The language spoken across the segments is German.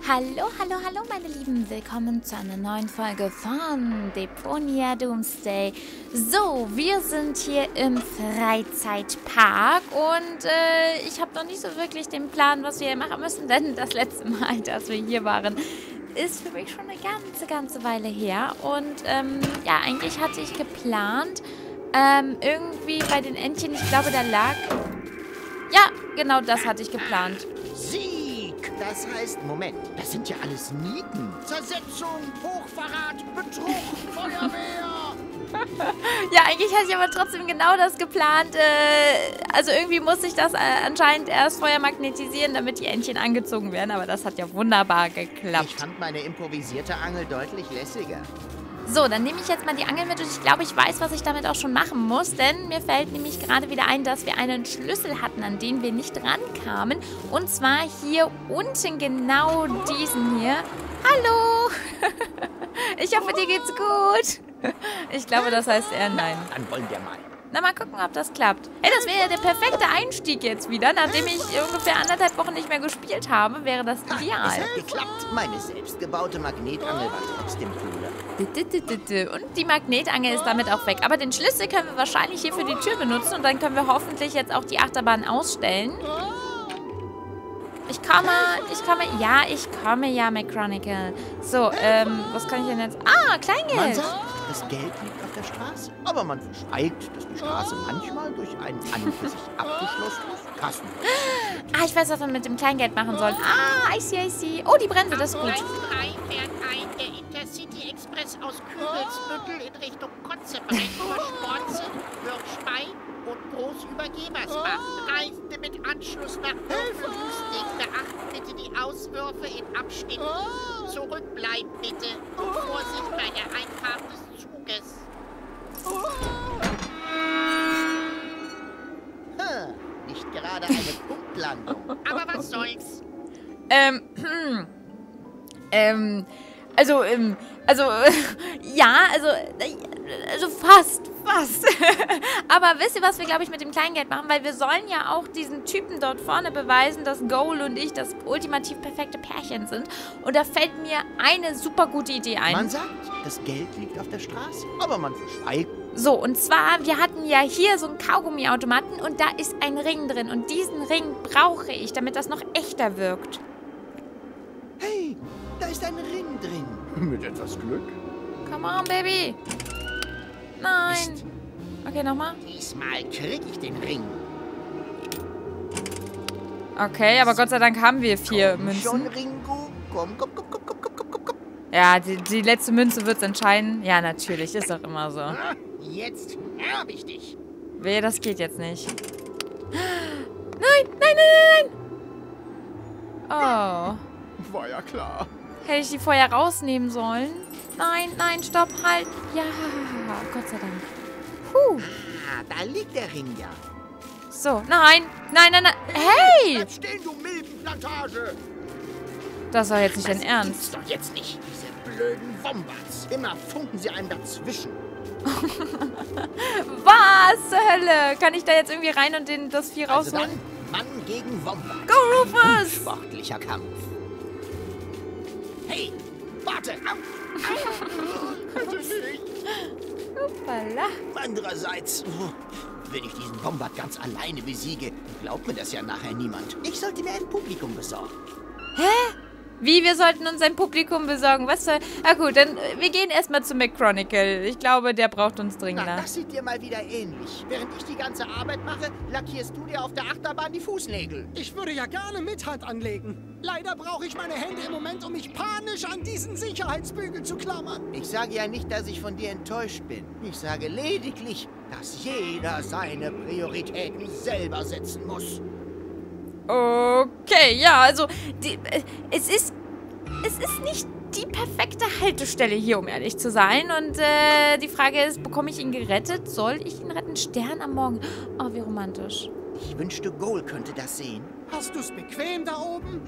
Hallo, hallo, hallo meine Lieben, willkommen zu einer neuen Folge von Deponia Doomsday. So, wir sind hier im Freizeitpark und ich habe noch nicht so wirklich den Plan, was wir hier machen müssen, denn das letzte Mal, dass wir hier waren, ist für mich schon eine ganze Weile her. Und ja, eigentlich hatte ich geplant, irgendwie bei den Entchen, ich glaube, da lag... Ja, genau das hatte ich geplant. Sieg! Das heißt, Moment, das sind ja alles Nieten. Zersetzung, Hochverrat, Betrug, Feuerwehr! Ja, eigentlich hatte ich aber trotzdem genau das geplant. Also irgendwie muss ich das anscheinend erst vorher magnetisieren, damit die Entchen angezogen werden. Aber das hat ja wunderbar geklappt. Ich fand meine improvisierte Angel deutlich lässiger. So, dann nehme ich jetzt mal die Angel mit und ich glaube, ich weiß, was ich damit auch schon machen muss, denn mir fällt nämlich gerade wieder ein, dass wir einen Schlüssel hatten, an den wir nicht rankamen. Und zwar hier unten genau diesen hier. Hallo! Ich hoffe, dir geht's gut. Ich glaube, das heißt eher nein. Dann wollen wir mal. Na, mal gucken, ob das klappt. Hey, das wäre ja der perfekte Einstieg jetzt wieder. Nachdem ich ungefähr 1,5 Wochen nicht mehr gespielt habe, wäre das Es ideal. hat geklappt. Meine selbstgebaute Magnetangel war trotzdem cooler. Und die Magnetangel ist damit auch weg. Aber den Schlüssel können wir wahrscheinlich hier für die Tür benutzen. Und dann können wir hoffentlich jetzt auch die Achterbahn ausstellen. Ich komme ja, McChronicle. So, was kann ich denn jetzt... Ah, Man Kleingeld. sagt, das Geld liegt auf der Straße. Aber man verschweigt, dass die Straße manchmal durch ein an und für sich abgeschlossenes Kasten. Ah, ich weiß, was wir mit dem Kleingeld machen sollen. Ah, I see. Oh, die Bremse, das ist gut. Gleis 3 fährt ein der Intercity Express aus Kübelsbüttel in Richtung Kotzebrett über Sporze, Würzspey und Großübergebersbach. Reisende mit Anschluss nach Würfelhusting beachten bitte die Auswürfe in Abschnitten. Zurückbleiben bitte und Vorsicht bei der Einfahrt des Zuges. Nicht gerade eine Punktlandung. Aber was soll's? Also fast. Aber wisst ihr, was wir, glaube ich, mit dem Kleingeld machen? Weil wir sollen ja auch diesen Typen dort vorne beweisen, dass Goal und ich das ultimativ perfekte Pärchen sind. Und da fällt mir eine super gute Idee ein. Man sagt, das Geld liegt auf der Straße. Aber man verschweigt. So, und zwar, wir hatten ja hier so einen Kaugummiautomaten und da ist ein Ring drin. Und diesen Ring brauche ich, damit das noch echter wirkt. Hey, da ist ein Ring drin. Mit etwas Glück. Come on, Baby. Nein. Mist. Okay, nochmal. Diesmal krieg ich den Ring. Okay, aber Gott sei Dank haben wir 4 Schon, Münzen. Ringo. Komm. Ja, die letzte Münze wird es entscheiden. Ja, natürlich, ist doch immer so. Jetzt hab ich dich. Wehe, das geht jetzt nicht. Nein. Oh. War ja klar. Hätte ich die vorher rausnehmen sollen? Nein, stopp, halt. Ja, Gott sei Dank. Puh. Ah, da liegt der Ring ja. So, nein. Hey! Bleib stehen, du Milbenplantage. Das war jetzt nicht dein Das Ernst. gibt's doch jetzt nicht. Diese blöden Wombats. Immer funken sie einem dazwischen. Was zur Hölle? Kann ich da jetzt irgendwie rein und das Vieh Also rausholen? dann Mann gegen Wombat. Go, Rufus! Sportlicher Kampf. Hey, warte. Bitte nicht. Hoppala. Andererseits, wenn ich diesen Wombat ganz alleine besiege, glaubt mir das ja nachher niemand. Ich sollte mir ein Publikum besorgen. Wie, wir sollten uns ein Publikum besorgen? Was soll... Na gut, dann wir gehen erstmal zu McChronicle. Ich glaube, der braucht uns Na, dringender. das sieht dir mal wieder ähnlich. Während ich die ganze Arbeit mache, lackierst du dir auf der Achterbahn die Fußnägel. Ich würde ja gerne mit Hand anlegen. Leider brauche ich meine Hände im Moment, um mich panisch an diesen Sicherheitsbügel zu klammern. Ich sage ja nicht, dass ich von dir enttäuscht bin. Ich sage lediglich, dass jeder seine Prioritäten selber setzen muss. Okay, ja, also es ist nicht die perfekte Haltestelle hier, um ehrlich zu sein. Und die Frage ist, bekomme ich ihn gerettet? Soll ich ihn retten? Stern am Morgen. Oh, wie romantisch. Ich wünschte, Goal könnte das sehen. Hast du's bequem da oben?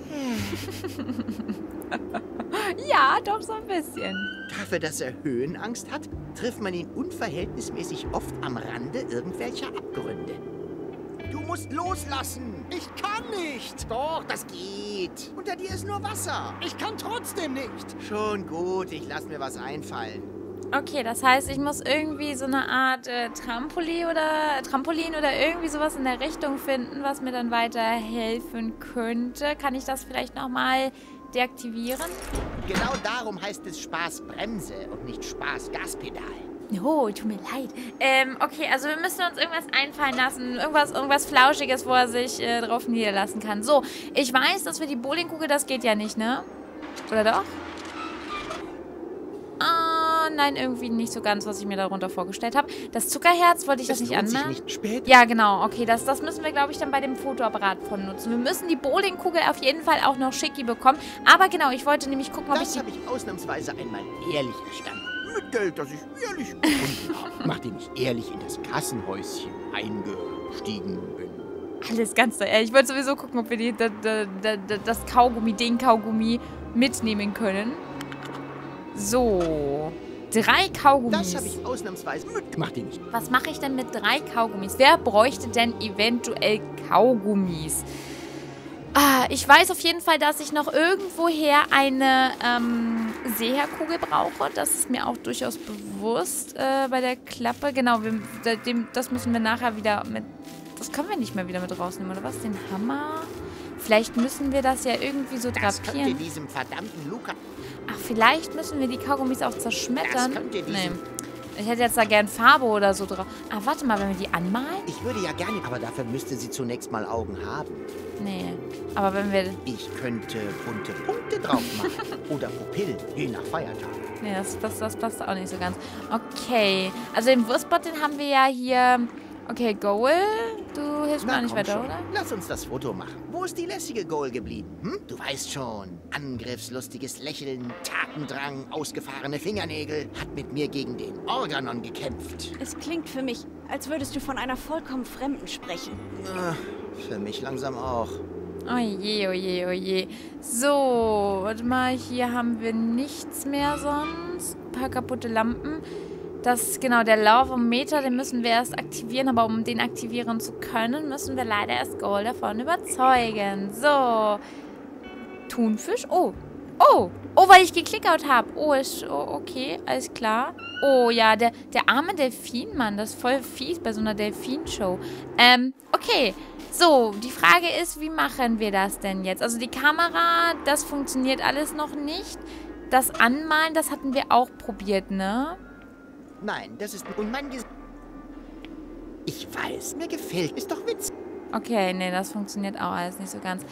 Ja, doch so ein bisschen. Dafür, dass er Höhenangst hat, trifft man ihn unverhältnismäßig oft am Rande irgendwelcher Abgründe. Du musst loslassen. Ich kann nicht. Doch, das geht. Unter dir ist nur Wasser. Ich kann trotzdem nicht. Schon gut, ich lass mir was einfallen. Okay, das heißt, ich muss irgendwie so eine Art Trampolin oder irgendwie sowas in der Richtung finden, was mir dann weiterhelfen könnte. Kann ich das vielleicht nochmal deaktivieren? Genau darum heißt es Spaßbremse und nicht Spaßgaspedal. Oh, tut mir leid. Okay, also wir müssen uns irgendwas einfallen lassen. Irgendwas Flauschiges, wo er sich drauf niederlassen kann. So, ich weiß, dass wir die Bowlingkugel, das geht ja nicht, ne? Oder doch? Ah, nein, irgendwie nicht so ganz, was ich mir darunter vorgestellt habe. Das Zuckerherz, wollte ich das nicht anmerken? Nicht spät. Ja, genau. Okay, das müssen wir, glaube ich, dann bei dem Fotoapparat von nutzen. Wir müssen die Bowlingkugel auf jeden Fall auch noch schicki bekommen. Aber genau, ich wollte nämlich gucken, ob Das habe ich ausnahmsweise einmal ehrlich erstanden. Mit Geld, das ich ehrlich gefunden habe. Nachdem ich ehrlich in das Kassenhäuschen eingestiegen bin. Alles ganz so. Ich wollte sowieso gucken, ob wir das Kaugummi, den Kaugummi mitnehmen können. So. 3 Kaugummis. Das habe ich ausnahmsweise mitgemacht, den ich. Was mache ich denn mit 3 Kaugummis? Wer bräuchte denn eventuell Kaugummis? Ah, ich weiß auf jeden Fall, dass ich noch irgendwoher eine Seherkugel brauche. Das ist mir auch durchaus bewusst bei der Klappe. Genau, das müssen wir nachher wieder mit... Das können wir nicht mehr wieder mit rausnehmen, oder was? Den Hammer? Vielleicht müssen wir das ja irgendwie so Das könnt ihr drapieren. diesem verdammten Luca... Ach, vielleicht müssen wir die Kaugummis auch zerschmettern. Das könnt ihr diesem... Ich hätte jetzt da gern Farbe oder so drauf. Ah, warte mal, wenn wir die anmalen? Ich würde ja gerne, aber dafür müsste sie zunächst mal Augen haben. Nee. Aber wenn wir... Ich könnte bunte Punkte drauf machen. Oder Pupillen, je nach Feiertag. Nee, das passt auch nicht so ganz. Okay. Also den Wurstbot, den haben wir ja hier... Okay, Goal. Du hilfst mir auch nicht komm weiter, schon. oder? Lass uns das Foto machen. Wo ist die lässige Goal geblieben? Hm? Du weißt schon. Angriffslustiges Lächeln, Tatendrang, ausgefahrene Fingernägel. Hat mit mir gegen den Organon gekämpft. Es klingt für mich, als würdest du von einer vollkommen Fremden sprechen. Für mich langsam auch. Oh je, oh je, oh je. So, warte mal, hier haben wir nichts mehr sonst. Ein paar kaputte Lampen. Das ist genau der Lavometer, den müssen wir erst aktivieren. Aber um den aktivieren zu können, müssen wir leider erst Goal davon überzeugen. So. Thunfisch. Oh. Oh. Oh, weil ich geklickert habe. Oh, okay, alles klar. Oh ja, der arme Delfinmann, das ist voll fies bei so einer Delfinshow. Okay. So, die Frage ist, wie machen wir das denn jetzt? Also die Kamera, das funktioniert alles noch nicht. Das Anmalen, das hatten wir auch probiert, ne? Nein, das ist... Und mein Ich weiß, mir gefällt. Ist doch witzig. Okay, nee, das funktioniert auch alles nicht so ganz.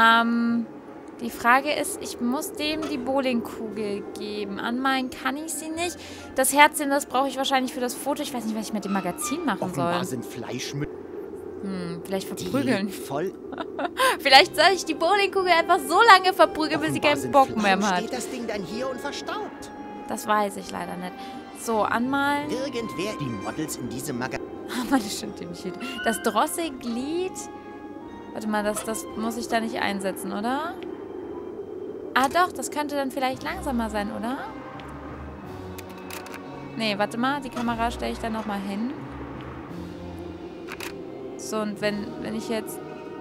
Die Frage ist, ich muss dem die Bowlingkugel geben. Anmalen kann ich sie nicht. Das Herzchen, das brauche ich wahrscheinlich für das Foto. Ich weiß nicht, was ich mit dem Magazin machen Offenbar soll. sind Fleischmücken. Vielleicht verprügeln. Voll... Vielleicht soll ich die Bowlingkugel einfach so lange verprügeln, bis sie Offenbar keinen sind Bock mehr Warum hat. steht das Ding dann hier und verstaubt? Das weiß ich leider nicht. So, anmalen. Irgendwer die Models in diesem Magazin... Das stimmt nicht. Das Drosselglied. Warte mal, das muss ich da nicht einsetzen, oder? Ah doch, das könnte dann vielleicht langsamer sein, oder? Nee, warte mal, die Kamera stelle ich dann nochmal hin. So, und wenn ich jetzt...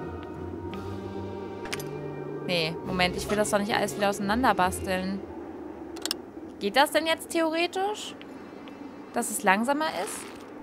Nee, Moment, ich will das doch nicht alles wieder auseinanderbasteln. Geht das denn jetzt theoretisch? Dass es langsamer ist?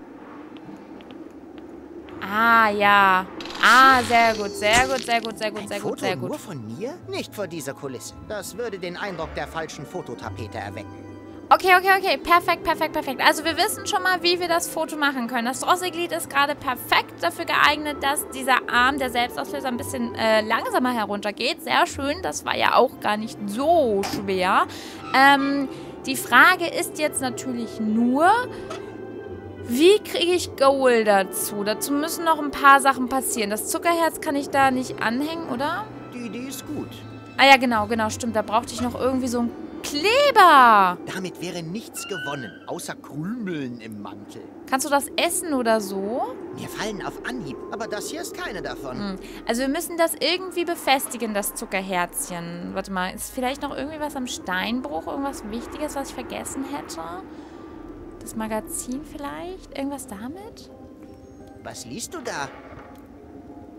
Ah, ja. Ah, sehr gut, sehr gut, sehr gut, sehr gut, sehr gut, sehr gut. Nur von mir? Nicht vor dieser Kulisse. Das würde den Eindruck der falschen Fototapete erwecken. Okay. Perfekt. Also wir wissen schon mal, wie wir das Foto machen können. Das Drosselglied ist gerade perfekt dafür geeignet, dass dieser Arm, der Selbstauslöser, ein bisschen langsamer heruntergeht. Sehr schön, das war ja auch gar nicht so schwer. Die Frage ist jetzt natürlich nur, wie kriege ich Goal dazu? Dazu müssen noch ein paar Sachen passieren. Das Zuckerherz kann ich da nicht anhängen, oder? Die Idee ist gut. Ah ja, genau, stimmt. Da brauchte ich noch irgendwie so ein Kleber. Damit wäre nichts gewonnen, außer Krümeln im Mantel. Kannst du das essen oder so? Mir fallen auf Anhieb, aber das hier ist keine davon. Also wir müssen das irgendwie befestigen, das Zuckerherzchen. Warte mal, ist vielleicht noch irgendwie was am Steinbruch? Irgendwas Wichtiges, was ich vergessen hätte? Das Magazin vielleicht? Irgendwas damit? Was liest du da?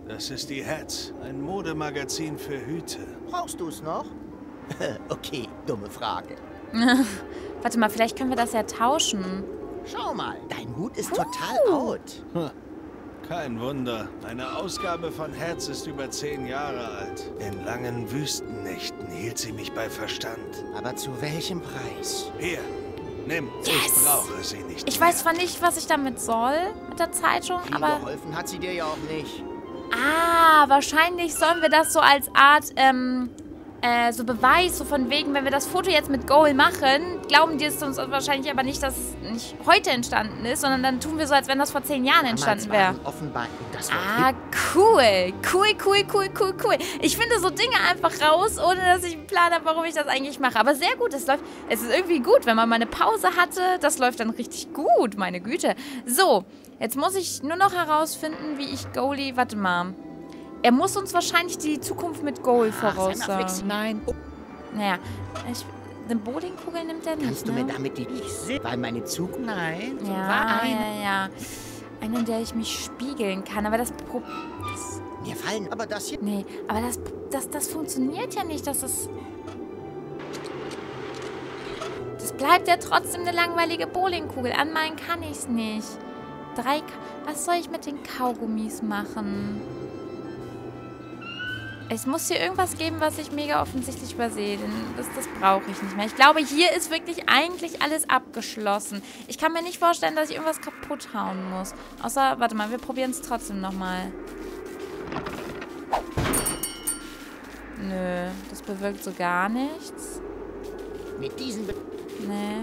Das ist die Hats, ein Modemagazin für Hüte. Brauchst du es noch? Okay, dumme Frage. Warte mal, vielleicht können wir das ja tauschen. Schau mal, dein Hut ist total out. Kein Wunder. Eine Ausgabe von Hats ist über 10 Jahre alt. In langen Wüstennächten hielt sie mich bei Verstand. Aber zu welchem Preis? Hier, nimm. Yes. Ich brauche sie nicht Ich mehr. weiß zwar nicht, was ich damit soll, mit der Zeitung, Viel aber... geholfen hat sie dir ja auch nicht. Ah, wahrscheinlich sollen wir das so als Art, so Beweis, so von wegen, wenn wir das Foto jetzt mit Goal machen, glauben die es uns wahrscheinlich aber nicht, dass es nicht heute entstanden ist, sondern dann tun wir so, als wenn das vor 10 Jahren entstanden wäre. Offenbar das Wort Ah, cool. Cool. Ich finde so Dinge einfach raus, ohne dass ich einen Plan habe, warum ich das eigentlich mache. Aber sehr gut, es läuft. Es ist irgendwie gut, wenn man mal eine Pause hatte. Das läuft dann richtig gut, meine Güte. So, jetzt muss ich nur noch herausfinden, wie ich Goalie... Warte mal. Er muss uns wahrscheinlich die Zukunft mit Goal voraussagen. Nein. Oh, Naja, eine Bowlingkugel nimmt er nicht, kannst du ne? mir damit die... Weil meine Zukunft... Nein. Ja. Eine, in der ich mich spiegeln kann. Aber das... Mir fallen aber das hier... Nee, aber das funktioniert ja nicht, dass es... Das bleibt ja trotzdem eine langweilige Bowlingkugel. Anmalen kann ich es nicht. Was soll ich mit den Kaugummis machen? Es muss hier irgendwas geben, was ich mega offensichtlich übersehe. Denn das brauche ich nicht mehr. Ich glaube, hier ist wirklich eigentlich alles abgeschlossen. Ich kann mir nicht vorstellen, dass ich irgendwas kaputt hauen muss. Außer, warte mal, wir probieren es trotzdem nochmal. Nö, das bewirkt so gar nichts. Mit diesen... Nee.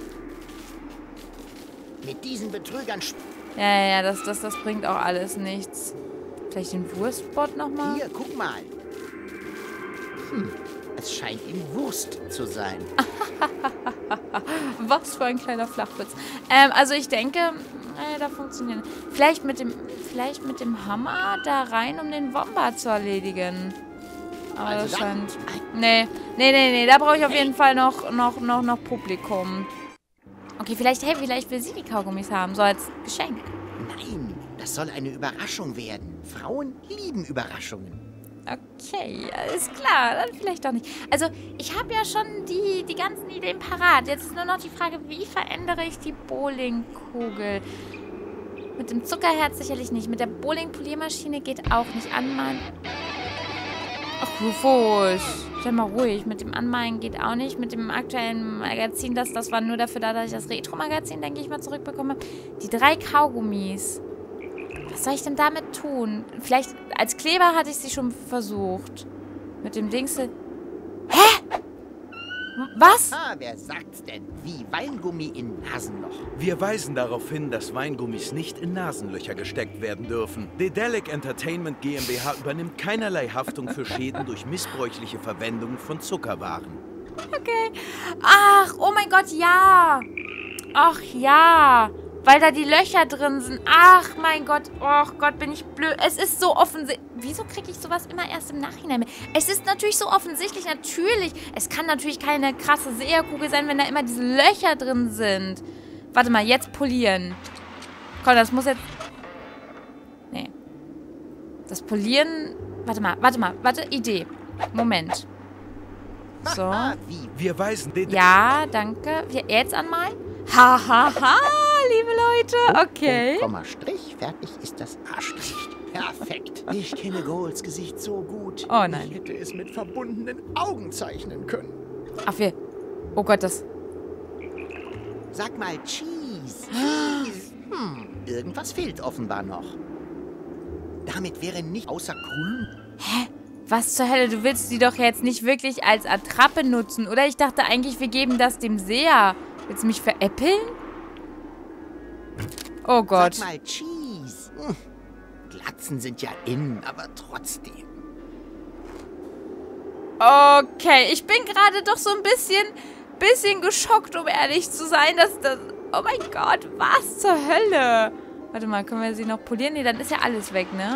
Mit diesen Betrügern... Ja, das bringt auch alles nichts. Vielleicht den Wurstbot nochmal? Hier, guck mal. Es scheint ihm Wurst zu sein. Was für ein kleiner Flachwitz. Also ich denke, da funktioniert. Vielleicht mit dem Hammer da rein, um den Wombat zu erledigen. Aber Also das dann- scheint... Nee, da brauche ich auf jeden Fall noch Publikum. Okay, vielleicht will sie die Kaugummis haben, so als Geschenk. Nein, das soll eine Überraschung werden. Frauen lieben Überraschungen. Okay, alles klar, dann vielleicht doch nicht. Also, ich habe ja schon die ganzen Ideen parat. Jetzt ist nur noch die Frage, wie verändere ich die Bowlingkugel? Mit dem Zuckerherz sicherlich nicht. Mit der Bowling-Poliermaschine geht auch nicht. Anmalen. Ach, Rufus, sei mal ruhig. Mit dem Anmalen geht auch nicht. Mit dem aktuellen Magazin, das war nur dafür da, dass ich das Retro-Magazin, denke ich mal, zurückbekomme. Die 3 Kaugummis. Was soll ich denn damit tun? Vielleicht als Kleber hatte ich sie schon versucht. Mit dem Dingsel. Hä? Was? Ah, wer sagt's denn? Wie Weingummi in Nasenloch. Wir weisen darauf hin, dass Weingummis nicht in Nasenlöcher gesteckt werden dürfen. Dedelic Entertainment GmbH übernimmt keinerlei Haftung für Schäden durch missbräuchliche Verwendung von Zuckerwaren. Okay. Ach, oh mein Gott, ja. Ach ja. Weil da die Löcher drin sind. Ach mein Gott. Och Gott, bin ich blöd. Es ist so offensichtlich. Wieso kriege ich sowas immer erst im Nachhinein mit? Es ist natürlich so offensichtlich. Natürlich. Es kann natürlich keine krasse Seherkugel sein, wenn da immer diese Löcher drin sind. Warte mal, jetzt polieren. Komm, das muss jetzt... Nee. Das Polieren... Warte, Idee. Moment. So. Ah, wie? Wir weisen Dedelic... Ja, danke. Jetzt anmalen? Hahaha, liebe Leute. Okay. Komma-Strich, fertig ist das Arschgesicht. Perfekt. Ich kenne Goals Gesicht so gut. Oh nein. Ich hätte es mit verbundenen Augen zeichnen können. Ach, oh Gott, das... Sag mal, Cheese. Irgendwas fehlt offenbar noch. Damit wäre nicht außer grün. Was zur Hölle? Du willst die doch jetzt nicht wirklich als Attrappe nutzen, oder? Ich dachte eigentlich, wir geben das dem Seher. Willst du mich veräppeln? Oh Gott. Sag mal, Cheese. Glatzen sind ja in, aber trotzdem. Okay, ich bin gerade doch so ein bisschen geschockt, um ehrlich zu sein, dass das... Oh mein Gott, was zur Hölle? Warte mal, können wir sie noch polieren? Nee, dann ist ja alles weg, ne?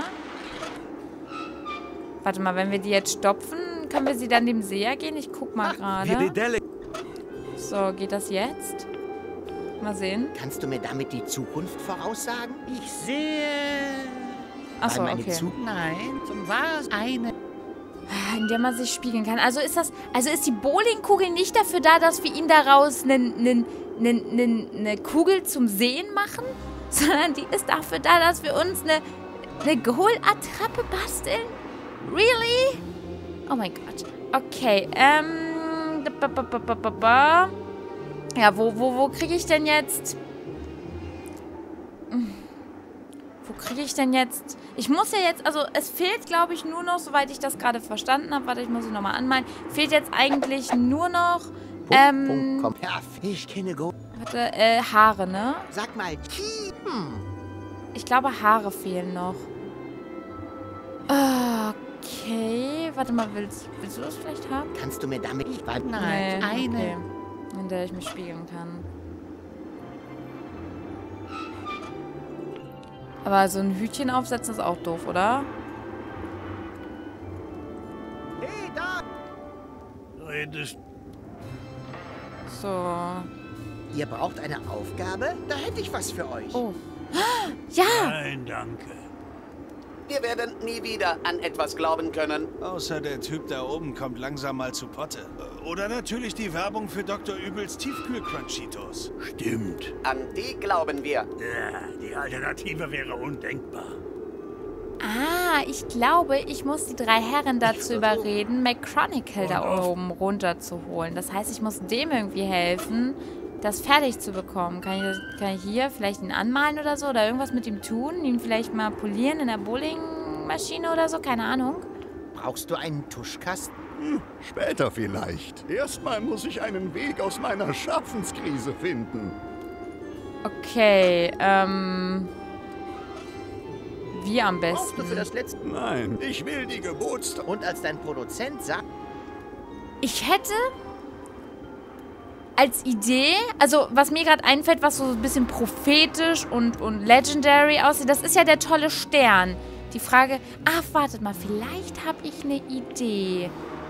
Warte mal, wenn wir die jetzt stopfen, können wir sie dann dem Seher gehen? Ich guck mal Wir gerade. Dedelic... So, geht das jetzt? Mal sehen. Kannst du mir damit die Zukunft voraussagen? Ich sehe... Achso, Weil meine okay. Nein, zum was? Eine. In der man sich spiegeln kann. Also ist die Bowlingkugel nicht dafür da, dass wir ihn daraus eine Kugel zum Sehen machen? Sondern die ist dafür da, dass wir uns eine Goal-Attrappe basteln? Really? Oh mein Gott. Okay, ja, wo kriege ich denn jetzt... Wo kriege ich denn jetzt... Ich muss ja jetzt... Also, es fehlt, glaube ich, nur noch, soweit ich das gerade verstanden habe. Warte, ich muss es nochmal anmalen. Fehlt jetzt eigentlich nur noch... Komm. Ja, ich kenne Go. Warte, Haare, ne? Sag mal, Ich glaube, Haare fehlen noch. Okay. Warte mal, willst du das vielleicht haben? kannst du mir damit nicht warten? Nein, eine. Okay. In der ich mich spiegeln kann. Aber so ein Hütchen aufsetzen ist auch doof, oder? Hey, da! Redest So. Ihr braucht eine Aufgabe? Da hätte ich was für euch. Oh. Ja! Nein, danke. Wir werden nie wieder an etwas glauben können. Außer der Typ da oben kommt langsam mal zu Potte. Oder natürlich die Werbung für Dr. Übels Tiefkühl-Crunchitos. Stimmt. An die glauben wir. Ja, die Alternative wäre undenkbar. Ah, ich glaube, ich muss die 3 Herren dazu überreden, McChronicle da oben runterzuholen. Das heißt, ich muss dem irgendwie helfen, das fertig zu bekommen. Kann ich hier vielleicht ihn anmalen oder so? Oder irgendwas mit ihm tun? Ihn vielleicht mal polieren in der Bowlingmaschine oder so? Keine Ahnung. Brauchst du einen Tuschkasten? Später vielleicht. Erstmal muss ich einen Weg aus meiner Schaffenskrise finden. Okay, wie am Brauchst du besten? für das letzte... Nein, ich will die Und als dein Produzent sagt... Ich hätte als Idee, also was mir gerade einfällt, was so ein bisschen prophetisch und legendary aussieht, das ist ja der tolle Stern. Die Frage, wartet mal, vielleicht habe ich eine Idee.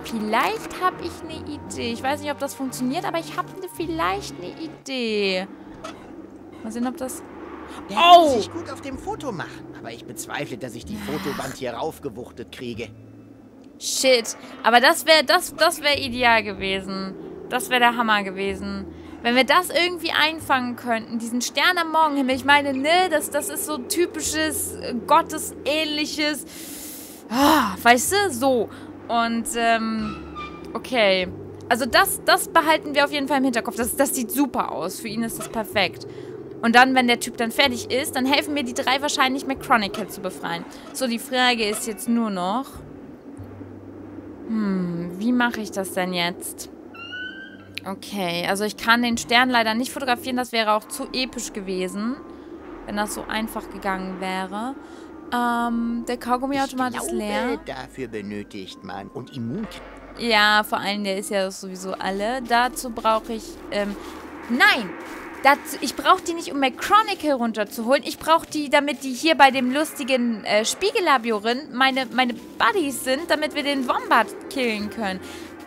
Ich weiß nicht, ob das funktioniert, aber ich habe vielleicht eine Idee. Mal sehen, ob das... Der würde sich gut auf dem Foto machen. Aber ich bezweifle, dass ich die Fotowand hier raufgewuchtet kriege. Shit. Aber das wär ideal gewesen. Das wäre der Hammer gewesen. Wenn wir das irgendwie einfangen könnten, diesen Stern am Morgenhimmel. Ich meine, ne, das ist so typisches, gottesähnliches... weißt du? So. Und, okay. Also das behalten wir auf jeden Fall im Hinterkopf. Das sieht super aus. Für ihn ist das perfekt. Und dann, wenn der Typ dann fertig ist, dann helfen mir die 3 wahrscheinlich, McChronicle zu befreien. So, die Frage ist jetzt nur noch... wie mache ich das denn jetzt? Okay, also ich kann den Stern leider nicht fotografieren. Das wäre auch zu episch gewesen, wenn das so einfach gegangen wäre. Der Kaugummiautomat ist leer. Dafür benötigt man. Und Immun... Ja, vor allem, der ist ja sowieso alle. Dazu brauche ich... Nein! Ich brauche die nicht, um McChronicle runterzuholen. Ich brauche die, damit die hier bei dem lustigen Spiegellabyrinth meine Buddies sind, damit wir den Wombat killen können.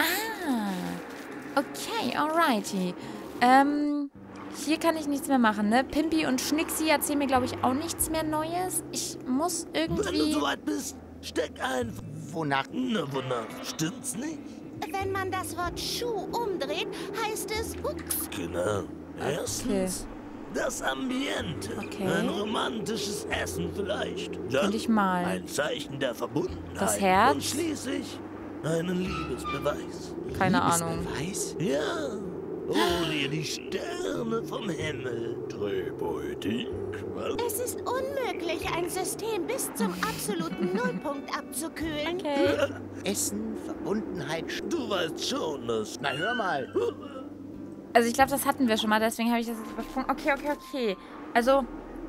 Okay, alrighty. Hier kann ich nichts mehr machen, ne? Pimpi und Schnicksi erzählen mir, glaube ich, auch nichts mehr Neues. Ich muss irgendwie... Wenn du soweit bist, steck ein. Wonach? Na, wonach? Stimmt's nicht? Wenn man das Wort Schuh umdreht, heißt es Ups. Genau. Erstens, das Ambiente. Okay. Ein romantisches Essen vielleicht. Dann Könnte ich malen. ein Zeichen der Verbundenheit. Das Herz? Und schließlich einen Liebesbeweis. Keine Ahnung. Liebesbeweis? Ja. Hol dir die Sterne vom Himmel. Drehbeutel. Es ist unmöglich, ein System bis zum absoluten Nullpunkt abzukühlen. Okay. Essen, Verbundenheit... Du weißt schon, dass... Na, hör mal. Also ich glaube, das hatten wir schon mal, deswegen habe ich das jetzt übersprungen. Okay. Also...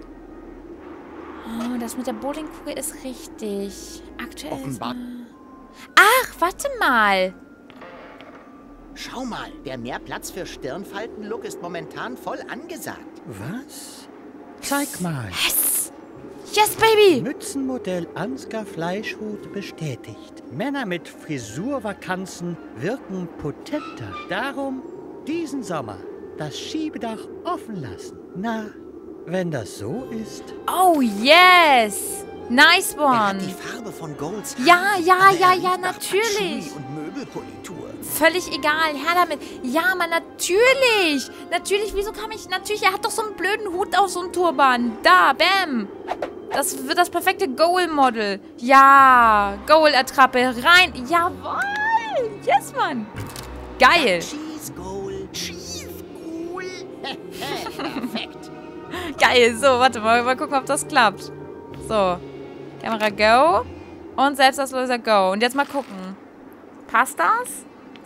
das mit der Bowlingkugel ist richtig. Aktuell Offenbar. Ach, warte mal. Schau mal, der Mehrplatz für Stirnfalten-Look ist momentan voll angesagt. Was? Zeig mal. Yes, baby! Mützenmodell Ansgar Fleischhut bestätigt. Männer mit Frisurvakanzen wirken potenter. Darum diesen Sommer das Schiebedach offen lassen. Na, wenn das so ist... Oh, yes! Nice Er hat one. die Farbe von Golds Haar. Ja, aber er riecht nach natürlich. Patchouli und Möbelpolitur. Völlig egal, her damit. Ja, Mann, natürlich. Natürlich, wieso kam ich... Natürlich, er hat doch so einen blöden Hut auf, so einen Turban. Da, bam. Das wird das perfekte Goal-Model. Ja, Goal-Attrappe, rein. Jawohl. Yes, Mann. Geil. Cheese Goal. Cheese Goal. Perfekt. Geil, so, warte mal gucken, ob das klappt. So, Kamera Go und Selbstauslöser Go. Und jetzt mal gucken. Passt das?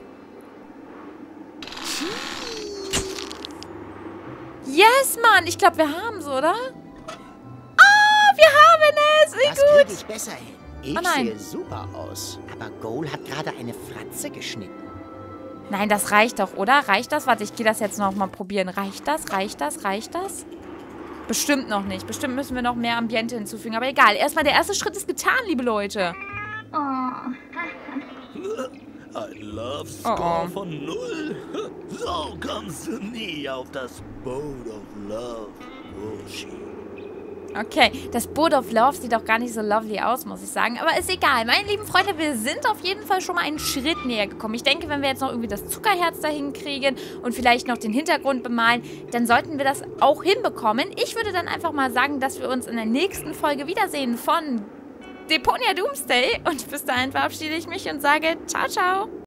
Yes, Mann, ich glaube, wir haben es, oder? Ah, wir haben es, wie Das kriege gut. ich besser hin. Ich nein. sehe super aus. Aber Goal hat gerade eine Fratze geschnitten. Nein, das reicht doch, oder? Reicht das? Warte, ich gehe das jetzt noch mal probieren. Reicht das? Reicht das? Reicht das? Bestimmt noch nicht. Bestimmt müssen wir noch mehr Ambiente hinzufügen. Aber egal. Erstmal, der erste Schritt ist getan, liebe Leute. Ein Love-Score von 0? So kommst du nie auf das Boat of Love, Woshi. Okay, das Boat of Love sieht auch gar nicht so lovely aus, muss ich sagen. Aber ist egal. Meine lieben Freunde, wir sind auf jeden Fall schon mal einen Schritt näher gekommen. Ich denke, wenn wir jetzt noch irgendwie das Zuckerherz dahin kriegen und vielleicht noch den Hintergrund bemalen, dann sollten wir das auch hinbekommen. Ich würde dann einfach mal sagen, dass wir uns in der nächsten Folge wiedersehen von Deponia Doomsday. Und bis dahin verabschiede ich mich und sage ciao, ciao.